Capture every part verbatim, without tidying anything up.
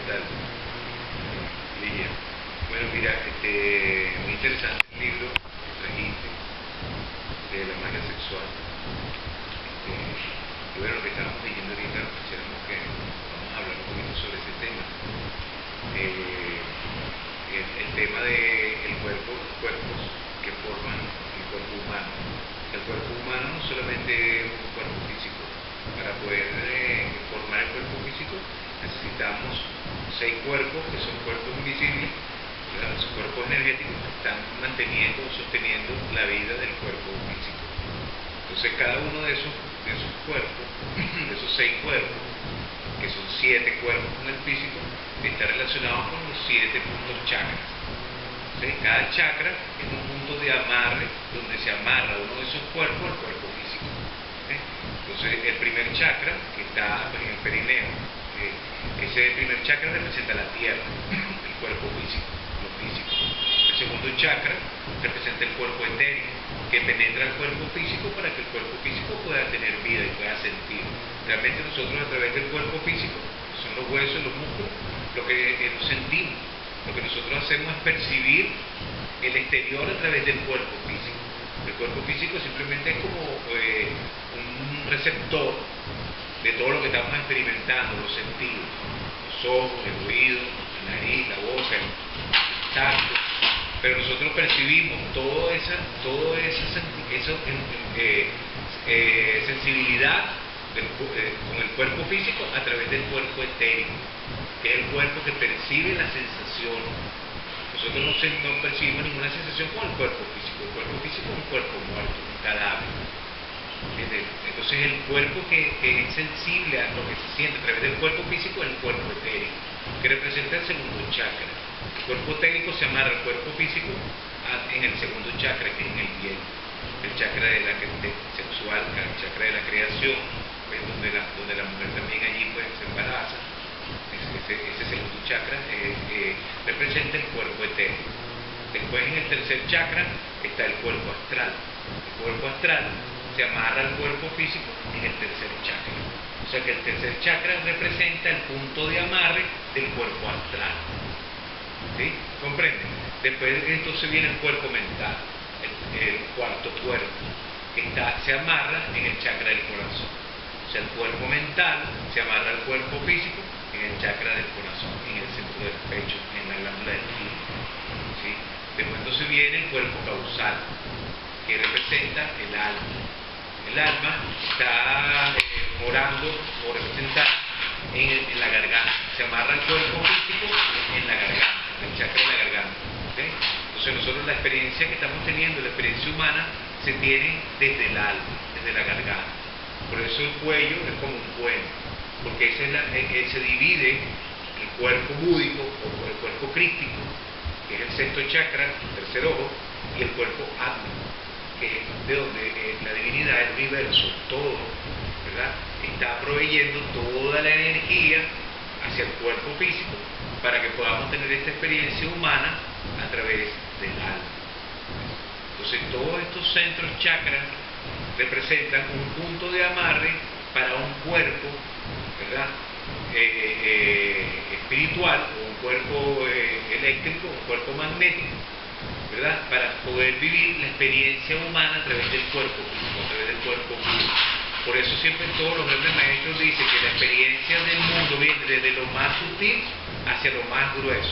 tal? Ligia. Bueno, mira, este, muy interesante el libro que trajiste de la magia sexual. Este, y bueno, lo que estábamos leyendo ahorita, quisiéramos que vamos a hablar un poquito sobre ese tema. Eh, el, el tema del cuerpo, los cuerpos que forman el cuerpo humano. El cuerpo humano no solamente es un cuerpo físico. Para poder eh, formar el cuerpo físico necesitamos seis cuerpos que son cuerpos invisibles, los cuerpos energéticos que están manteniendo o sosteniendo la vida del cuerpo físico. Entonces cada uno de esos, de esos cuerpos, de esos seis cuerpos, que son siete cuerpos con el físico, está relacionado con los siete puntos chakras. ¿Sí? Cada chakra es un punto de amarre donde se amarra uno de esos cuerpos al cuerpo físico. ¿Sí? Entonces el primer chakra, que está pues, en el perineo, eh, ese primer chakra representa la tierra, el cuerpo físico, lo físico. El segundo chakra representa el cuerpo etérico, que penetra el cuerpo físico para que el cuerpo físico pueda tener vida y pueda sentir. Realmente nosotros a través del cuerpo físico, que son los huesos, los músculos, lo que eh, nos sentimos, lo que nosotros hacemos es percibir el exterior a través del cuerpo físico. El cuerpo físico simplemente es como eh, un receptor de todo lo que estamos experimentando, los sentidos, los ojos, el oído, la nariz, la boca, el tacto. Pero nosotros percibimos toda esa, toda esa, esa eh, eh, sensibilidad del, eh, con el cuerpo físico a través del cuerpo etérico, que es el cuerpo que percibe la sensación. Nosotros no, se, no percibimos ninguna sensación con el cuerpo físico. El cuerpo físico es un cuerpo muerto, un cadáver. Entonces el cuerpo que, que es sensible a lo que se siente a través del cuerpo físico es el cuerpo etérico, que representa el segundo chakra. El cuerpo etérico se amarra al cuerpo físico en el segundo chakra, que es en el vientre, el chakra de la de sexual, el chakra de la creación, pues, donde, la, donde la mujer también allí pues, se embaraza. Ese, ese segundo chakra eh, eh, representa el cuerpo etérico. Después en el tercer chakra está el cuerpo astral. El cuerpo astral se amarra al cuerpo físico en el tercer chakra. O sea que el tercer chakra representa el punto de amarre del cuerpo astral. ¿Sí? ¿Comprenden? Después entonces viene el cuerpo mental, el, el cuarto cuerpo, que está, se amarra en el chakra del corazón. O sea, el cuerpo mental se amarra al cuerpo físico en el chakra del corazón, en el centro del pecho, en la glándula del timo. ¿Sí? Después entonces viene el cuerpo causal, que representa el alma. El alma está eh, morando o representada en, en la garganta. Se amarra el cuerpo físico en la garganta, en el chakra de la garganta. ¿Okay? Entonces nosotros la experiencia que estamos teniendo, la experiencia humana, se tiene desde el alma, desde la garganta. Por eso el cuello es como un puente, porque ese es la, eh, se divide el cuerpo búdico o el cuerpo crístico, que es el sexto chakra, el tercer ojo, y el cuerpo atma, que es de donde eh, la divinidad, el universo, todo, ¿verdad?, está proveyendo toda la energía hacia el cuerpo físico para que podamos tener esta experiencia humana a través del alma. Entonces todos estos centros chakras representan un punto de amarre para un cuerpo, ¿verdad?, eh, eh, espiritual, o un cuerpo eh, eléctrico, un cuerpo magnético, ¿verdad?, para poder vivir la experiencia humana a través del cuerpo físico, a través del cuerpo físico. Por eso siempre todos los grandes maestros dicen que la experiencia del mundo viene desde lo más sutil hacia lo más grueso.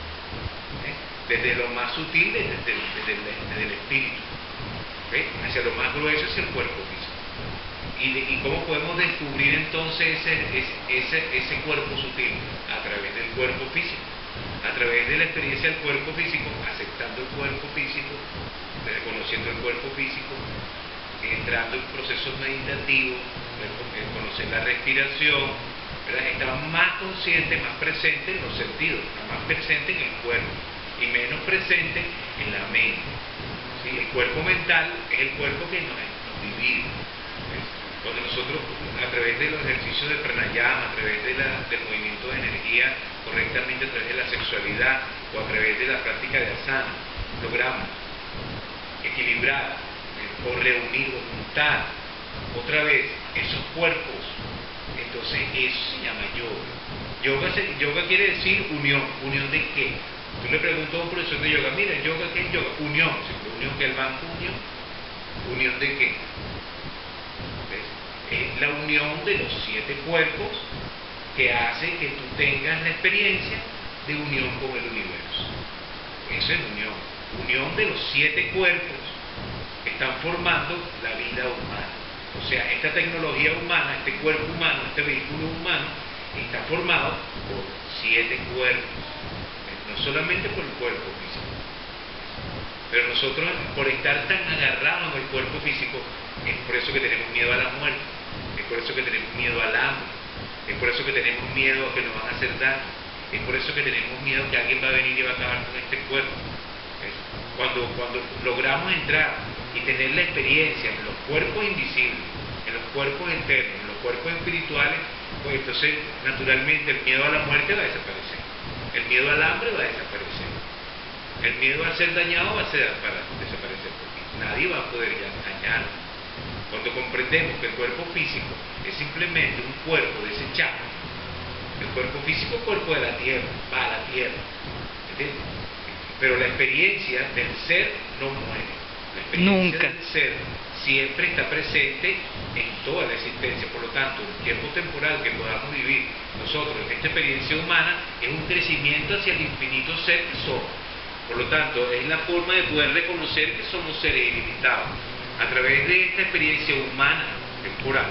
¿Eh? Desde lo más sutil, desde, desde, desde, el, desde el espíritu, ¿okay?, hacia lo más grueso, hacia el cuerpo físico. ¿Y, de, y cómo podemos descubrir entonces ese, ese, ese cuerpo sutil? A través del cuerpo físico. A través de la experiencia del cuerpo físico, aceptando el cuerpo físico, reconociendo el cuerpo físico, entrando en procesos meditativos, conocer la respiración, ¿verdad?, estar más consciente, más presente en los sentidos, más presente en el cuerpo y menos presente en la mente. ¿Sí? El cuerpo mental es el cuerpo que nos, nos divide. ¿Ves? Cuando nosotros, a través de los ejercicios de pranayama, a través de la, del movimiento de energía correctamente, a través de la sexualidad o a través de la práctica de asana, logramos equilibrar o reunir o juntar otra vez esos cuerpos. Entonces eso se llama yoga. Yoga, se, yoga quiere decir unión. ¿Unión de qué? Tú le preguntas a un profesor de yoga, mira, yoga, ¿qué es yoga? Unión. Unión que el banco unión. ¿Unión de qué? ¿Ves? Es la unión de los siete cuerpos que hace que tú tengas la experiencia de unión con el universo. Eso es unión. Unión de los siete cuerpos que están formando la vida humana. O sea, esta tecnología humana, este cuerpo humano, este vehículo humano, está formado por siete cuerpos. No solamente por el cuerpo físico. Pero nosotros, por estar tan agarrados al cuerpo físico, es por eso que tenemos miedo a la muerte, es por eso que tenemos miedo al hambre, es por eso que tenemos miedo a que nos van a hacer daño, es por eso que tenemos miedo que alguien va a venir y va a acabar con este cuerpo. Cuando, cuando logramos entrar y tener la experiencia en los cuerpos invisibles, en los cuerpos internos, en los cuerpos espirituales, pues entonces naturalmente el miedo a la muerte va a desaparecer, el miedo al hambre va a desaparecer, el miedo a ser dañado va a ser para desaparecer, porque nadie va a poder ya dañarlo. Cuando comprendemos que el cuerpo físico es simplemente un cuerpo desechable, el cuerpo físico es el cuerpo de la tierra, va a la tierra, ¿entiendes? Pero la experiencia del ser no muere, la experiencia Nunca. del ser siempre está presente en toda la existencia. Por lo tanto, el tiempo temporal que podamos vivir nosotros en esta experiencia humana es un crecimiento hacia el infinito ser que somos. Por lo tanto, es la forma de poder reconocer que somos seres ilimitados. A través de esta experiencia humana, temporal,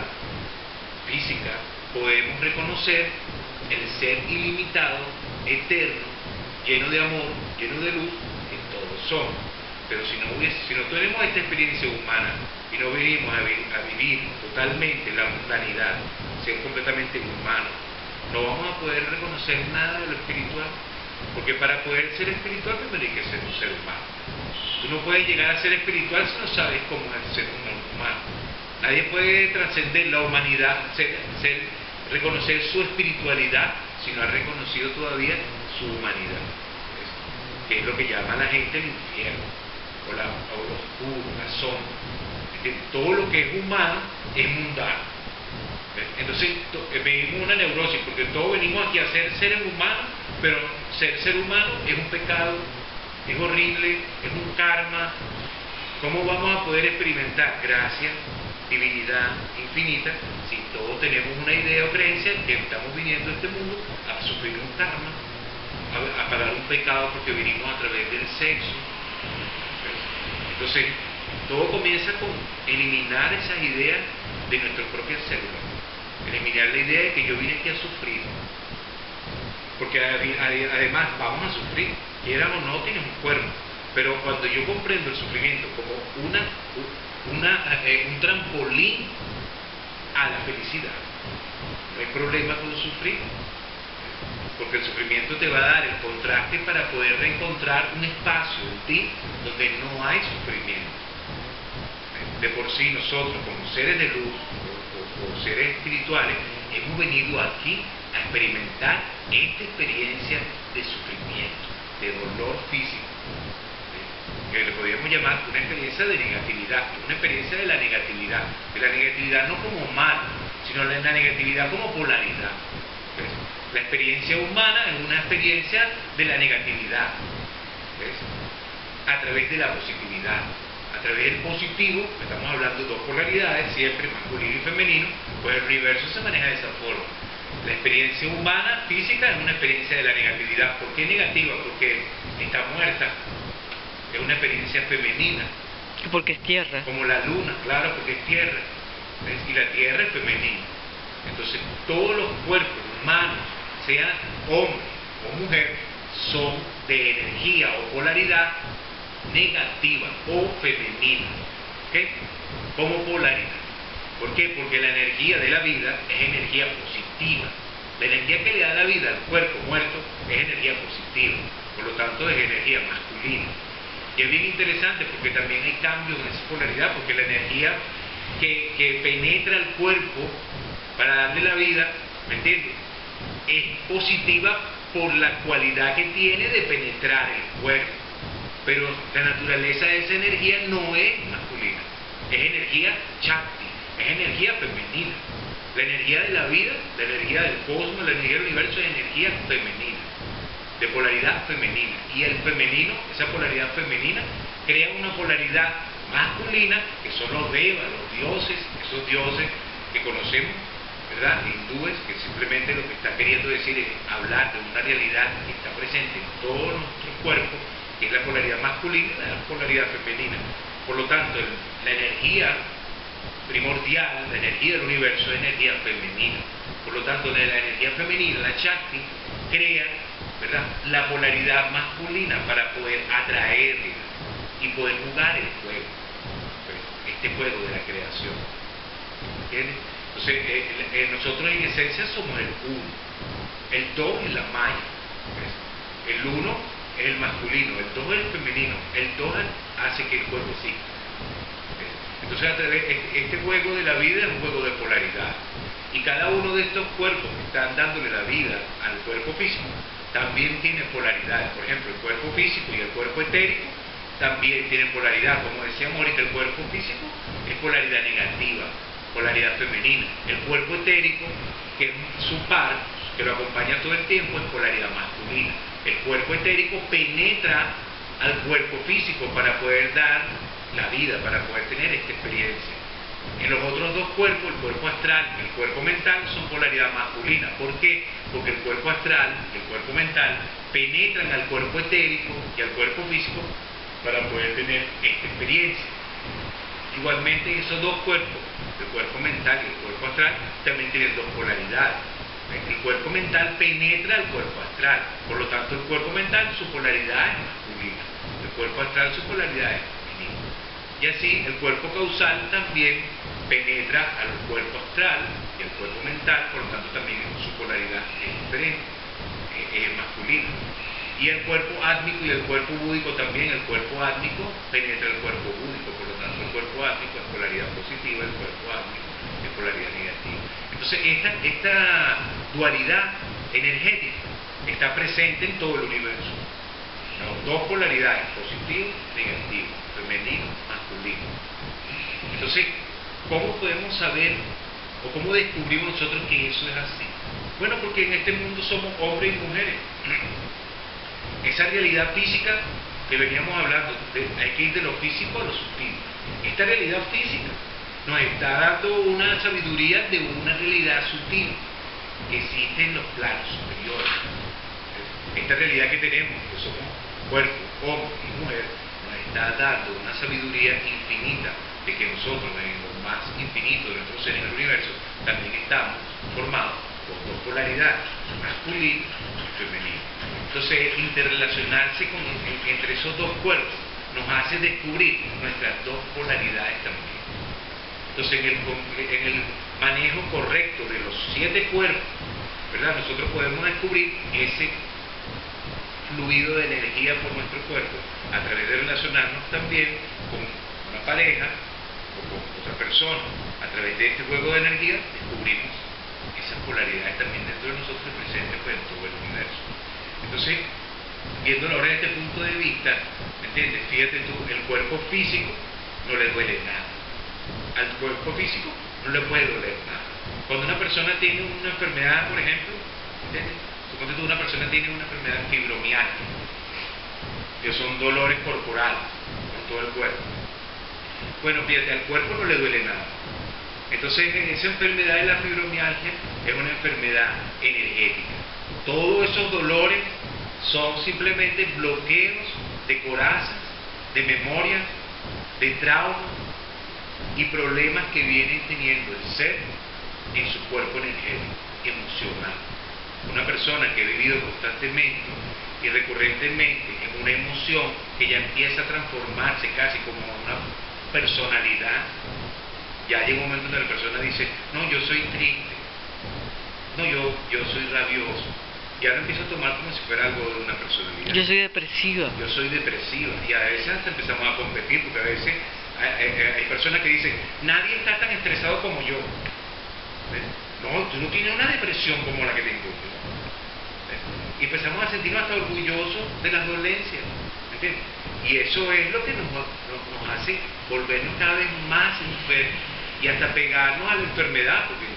física, podemos reconocer el ser ilimitado, eterno, lleno de amor, lleno de luz, que todos somos. Pero si no, hubiese, si no tenemos esta experiencia humana y no venimos a, vi, a vivir totalmente la mundanidad, ser completamente humanos, no vamos a poder reconocer nada de lo espiritual. Porque para poder ser espiritual primero hay que ser un ser humano. Tú no puedes llegar a ser espiritual si no sabes cómo es el ser humano. Nadie puede trascender la humanidad, ser, ser, reconocer su espiritualidad si no ha reconocido todavía su humanidad. ¿Ves? Que es lo que llama la gente el infierno, o, la, o lo oscuro, la sombra. ¿Entiendes? Todo lo que es humano es mundano. ¿Ves? Entonces vivimos una neurosis, porque todos venimos aquí a ser seres humanos, pero ser ser humano es un pecado, es horrible, es un karma. ¿Cómo vamos a poder experimentar gracia, divinidad infinita si todos tenemos una idea o creencia que estamos viniendo a este mundo a sufrir un karma, a, a pagar un pecado porque vinimos a través del sexo? Entonces, todo comienza con eliminar esas ideas de nuestras propias células, eliminar la idea de que yo vine aquí a sufrir. Porque además vamos a sufrir, quieran o no, tienes un cuerpo, pero cuando yo comprendo el sufrimiento como una, una, eh, un trampolín a la felicidad, no hay problema con sufrir, porque el sufrimiento te va a dar el contraste para poder reencontrar un espacio en ti donde no hay sufrimiento. De por sí nosotros como seres de luz o, o, o seres espirituales hemos venido aquí a experimentar esta experiencia de sufrimiento, de dolor físico, que le podríamos llamar una experiencia de negatividad, una experiencia de la negatividad, de la negatividad no como mal, sino de la negatividad como polaridad. ¿Ves? La experiencia humana es una experiencia de la negatividad, ¿ves? A través de la positividad, a través del positivo, estamos hablando de dos polaridades, siempre masculino y femenino, pues el universo se maneja de esa forma. La experiencia humana, física, es una experiencia de la negatividad. ¿Por qué negativa? Porque está muerta. Es una experiencia femenina. Porque es tierra. Como la luna, claro, porque es tierra. ¿Ves? Y la tierra es femenina. Entonces, todos los cuerpos humanos, sean hombre o mujer, son de energía o polaridad negativa o femenina. ¿Ok? Como polaridad. ¿Por qué? Porque la energía de la vida es energía positiva. La energía que le da la vida al cuerpo muerto es energía positiva, por lo tanto es energía masculina. Y es bien interesante porque también hay cambios en esa polaridad, porque la energía que, que penetra el cuerpo para darle la vida, ¿me entiendes?, es positiva por la cualidad que tiene de penetrar el cuerpo. Pero la naturaleza de esa energía no es masculina, es energía chakti, es energía femenina. La energía de la vida, la energía del cosmos, la energía del universo es energía femenina, de polaridad femenina. Y el femenino, esa polaridad femenina, crea una polaridad masculina, que son los devas, los dioses, esos dioses que conocemos, ¿verdad? Hindúes, que simplemente lo que está queriendo decir es hablar de una realidad que está presente en todos nuestros cuerpos, que es la polaridad masculina y la polaridad femenina. Por lo tanto, el, la energía primordial, la energía del universo es energía femenina. Por lo tanto, la energía femenina, la Shakti, crea, ¿verdad?, la polaridad masculina para poder atraerla y poder jugar el juego, este juego de la creación. ¿Entiendes? Entonces, eh, eh, nosotros en esencia somos el uno, el dos es la maya, ¿ves? El uno es el masculino, el dos es el femenino, el dos hace que el juego exista. Entonces, a través, este juego de la vida es un juego de polaridad. Y cada uno de estos cuerpos que están dándole la vida al cuerpo físico también tiene polaridades. Por ejemplo, el cuerpo físico y el cuerpo etérico también tienen polaridad. Como decíamos ahorita, el cuerpo físico es polaridad negativa, polaridad femenina. El cuerpo etérico, que es su par, que lo acompaña todo el tiempo, es polaridad masculina. El cuerpo etérico penetra al cuerpo físico para poder dar la vida, para poder tener esta experiencia. En los otros dos cuerpos, el cuerpo astral y el cuerpo mental, son polaridad masculina. ¿Por qué? Porque el cuerpo astral y el cuerpo mental penetran al cuerpo etérico y al cuerpo físico para poder tener esta experiencia. Igualmente, esos dos cuerpos, el cuerpo mental y el cuerpo astral, también tienen dos polaridades. El cuerpo mental penetra al cuerpo astral, por lo tanto el cuerpo mental, su polaridad es masculina, el cuerpo astral, su polaridad es femenina. Y así el cuerpo causal también penetra al cuerpo astral y al cuerpo mental, por lo tanto también su polaridad es diferente, es masculina. Y el cuerpo átmico y el cuerpo búdico también, el cuerpo átmico penetra el cuerpo búdico, por lo tanto el cuerpo átmico es polaridad positiva, el cuerpo átmico es polaridad negativa. Entonces esta, esta dualidad energética está presente en todo el universo. ¿No? Dos polaridades, positivo, negativo, femenino, masculino. Entonces, ¿cómo podemos saber o cómo descubrimos nosotros que eso es así? Bueno, porque en este mundo somos hombres y mujeres. Esa realidad física que veníamos hablando, de, hay que ir de lo físico a lo sutil. Esta realidad física nos está dando una sabiduría de una realidad sutil que existe en los planos superiores. Esta realidad que tenemos, que somos cuerpo, hombre y mujer, nos está dando una sabiduría infinita de que nosotros, en lo más infinito de nuestro ser en el universo, también estamos formados por dos polaridades, masculino y femenino. Entonces, interrelacionarse con, entre esos dos cuerpos nos hace descubrir nuestras dos polaridades también. Entonces, en el, en el manejo correcto de los siete cuerpos, ¿verdad?, nosotros podemos descubrir ese fluido de energía por nuestro cuerpo a través de relacionarnos también con una pareja o con otra persona. A través de este juego de energía descubrimos esas polaridades también dentro de nosotros presentes pues, en todo el universo. Entonces, viéndolo ahora desde este punto de vista, ¿me entiendes? Fíjate tú, el cuerpo físico no le duele nada. Al cuerpo físico no le puede doler nada. Cuando una persona tiene una enfermedad, por ejemplo, ¿entiendes? Suponte tú, una persona tiene una enfermedad fibromialgia, que son dolores corporales por todo el cuerpo. Bueno, fíjate, al cuerpo no le duele nada. Entonces, esa enfermedad de la fibromialgia es una enfermedad energética. Todos esos dolores son simplemente bloqueos de corazas, de memorias, de traumas y problemas que vienen teniendo el ser en su cuerpo energético, emocional. Una persona que ha vivido constantemente y recurrentemente en una emoción que ya empieza a transformarse casi como una personalidad, ya llega un momento donde la persona dice, no, yo soy triste, no, yo, yo soy rabioso, y ahora empieza a tomar como si fuera algo de una personalidad. Yo soy depresiva. Yo soy depresiva, y a veces hasta empezamos a competir, porque a veces hay, hay, hay personas que dicen, nadie está tan estresado como yo. ¿Ves? No, tú no tienes una depresión como la que tengo yo. ¿Ves? Y empezamos a sentirnos hasta orgullosos de las dolencias, ¿entiendes? Y eso es lo que nos, nos, nos hace volvernos cada vez más enfermos y hasta pegarnos a la enfermedad, porque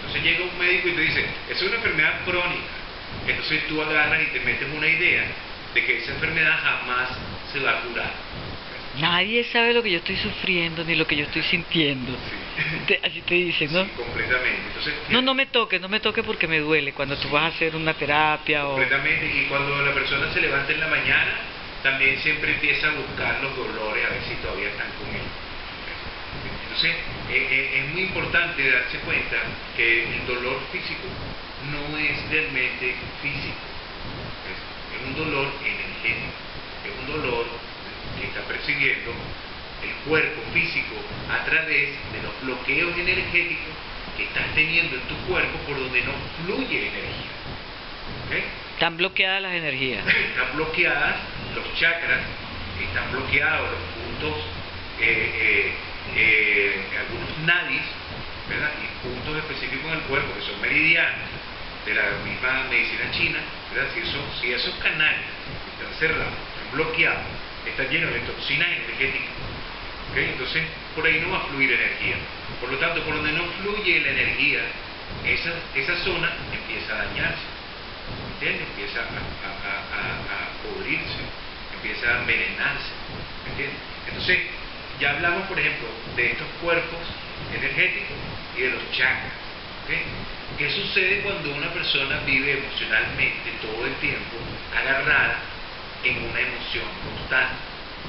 Entonces llega un médico y te dice, es una enfermedad crónica. Entonces tú agarras y te metes una idea de que esa enfermedad jamás se va a curar. Nadie sabe lo que yo estoy sufriendo ni lo que yo estoy sintiendo. Sí. Te- así te dicen, ¿no? Sí, completamente. Entonces, No, no me toque, no me toque porque me duele cuando tú vas a hacer una terapia o... completamente. Y cuando la persona se levanta en la mañana, también siempre empieza a buscar los dolores, a ver si todavía están con él. Entonces, eh, eh, es muy importante darse cuenta que el dolor físico no es realmente físico, es, es un dolor energético, es un dolor que está percibiendo el cuerpo físico a través de los bloqueos energéticos que estás teniendo en tu cuerpo por donde no fluye energía. ¿Okay? Están bloqueadas las energías. Están bloqueadas los chakras, están bloqueados los puntos, eh, eh, eh, algunos nadis, ¿verdad? Y puntos específicos en el cuerpo que son meridianos de la misma medicina china, ¿verdad? Si, eso, si esos canales están cerrados, están bloqueados, están llenos de toxinas energéticas, ¿okay? Entonces por ahí no va a fluir energía. Por lo tanto, por donde no fluye la energía, esa, esa zona empieza a dañarse, ¿entiendes? Empieza a, a, a, a podrirse, empieza a envenenarse, ¿entiendes? Entonces, ya hablamos, por ejemplo, de estos cuerpos energéticos y de los chakras, ¿okay? ¿Qué sucede cuando una persona vive emocionalmente todo el tiempo agarrada en una emoción constante?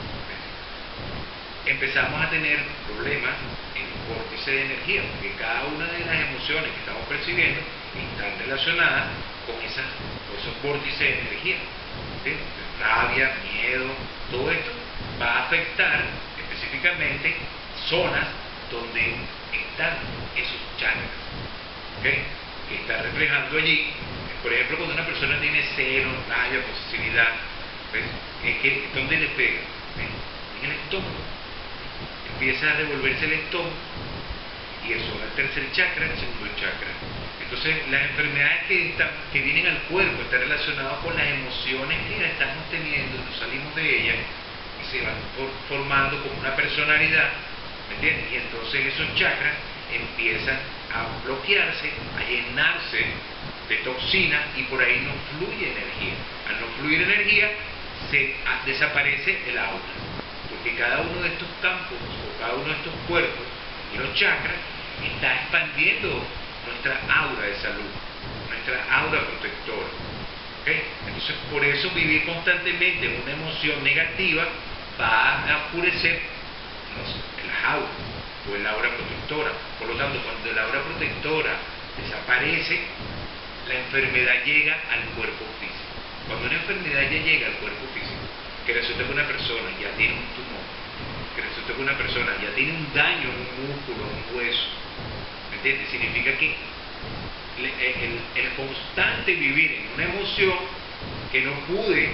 Empezamos a tener problemas en el vórtice de energía, porque cada una de las emociones que estamos percibiendo están relacionadas con, esas, con esos vórtices de energía. ¿Sí? Rabia, miedo, todo esto va a afectar específicamente zonas donde están esos chakras, ¿okay? Que está reflejando allí. Por ejemplo, cuando una persona tiene celos, rabia, posesividad, ¿ves? Es que, ¿dónde le pega? ¿Ves? En el estómago. Empieza a revolverse el estómago y eso va al tercer chakra, el segundo chakra. Entonces, las enfermedades que, están, que vienen al cuerpo están relacionadas con las emociones que estamos teniendo, no salimos de ellas y se van for, formando como una personalidad, ¿me entiendes? Y entonces esos chakras empiezan a bloquearse, a llenarse de toxinas y por ahí no fluye energía. Al no fluir energía, se a, desaparece el aura, porque cada uno de estos campos o cada uno de estos cuerpos y los chakras está expandiendo nuestra aura de salud, nuestra aura protectora. ¿Okay? Entonces, por eso vivir constantemente una emoción negativa va a oscurecer los, las auras o el aura protectora. Por lo tanto, cuando el aura protectora desaparece, la enfermedad llega al cuerpo físico. Cuando una enfermedad ya llega al cuerpo físico, que resulta que una persona ya tiene un tumor, que resulta que una persona ya tiene un daño en un músculo, en un hueso, ¿me entiendes? Significa que el, el, el constante vivir en una emoción que no pude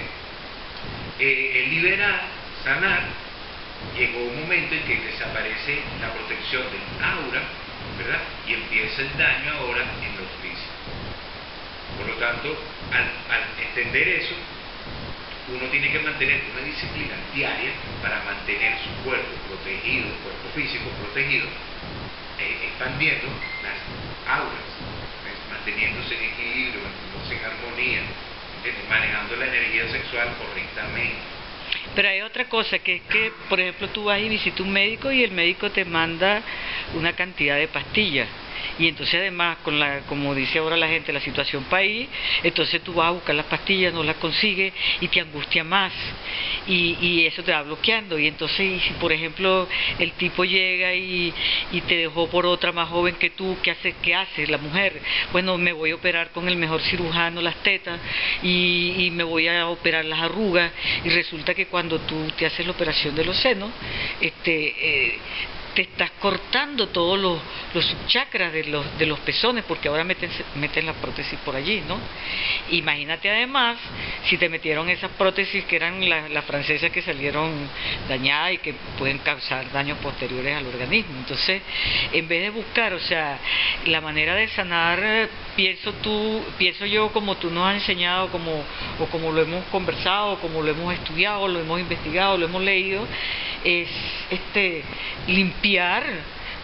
eh, liberar, sanar, llegó un momento en que desaparece la protección del aura, ¿verdad? Y empieza el daño ahora en los físicos. Por lo tanto, al, al entender eso, uno tiene que mantener una disciplina diaria para mantener su cuerpo protegido, el cuerpo físico protegido, eh, expandiendo las auras, ¿ves? Manteniéndose en equilibrio, manteniéndose en armonía, ¿entiendes? Manejando la energía sexual correctamente. Pero hay otra cosa, que es que, por ejemplo, tú vas y visitas un médico y el médico te manda una cantidad de pastillas. Y entonces además, con la, como dice ahora la gente, la situación país, entonces tú vas a buscar las pastillas, no las consigues y te angustia más. Y, y eso te va bloqueando. Y entonces, y si por ejemplo el tipo llega y, y te dejó por otra más joven que tú, ¿qué hace, qué hace la mujer? Bueno, me voy a operar con el mejor cirujano las tetas y, y me voy a operar las arrugas. Y resulta que cuando tú te haces la operación de los senos, este... Eh, te estás cortando todos los, los subchakras de los, de los pezones, porque ahora meten, meten la prótesis por allí, ¿no? Imagínate además, si te metieron esas prótesis que eran las la francesas que salieron dañadas y que pueden causar daños posteriores al organismo. Entonces, en vez de buscar, o sea, la manera de sanar, pienso tú, pienso yo como tú nos has enseñado, como, o como lo hemos conversado, como lo hemos estudiado, lo hemos investigado, lo hemos leído, es este limpiar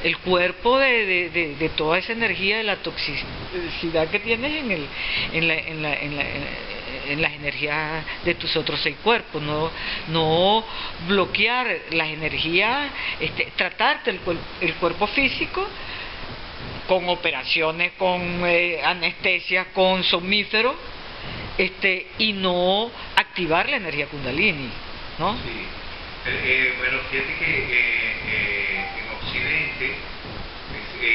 el cuerpo de, de, de, de toda esa energía, de la toxicidad que tienes en, el, en, la, en, la, en, la, en las energías de tus otros seis cuerpos, no, no bloquear las energías, este, tratarte el, el cuerpo físico con operaciones, con eh, anestesia, con somníferos, este, y no activar la energía Kundalini, ¿no? Sí. Eh, bueno, fíjate que eh, eh, en Occidente